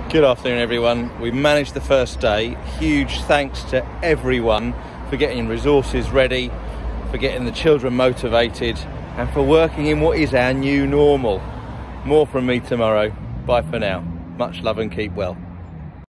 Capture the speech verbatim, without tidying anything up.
Good afternoon, everyone. We managed the first day. Huge thanks to everyone for getting resources ready, for getting the children motivated, and for working in what is our new normal. More from me tomorrow. Bye for now. Much love and keep well.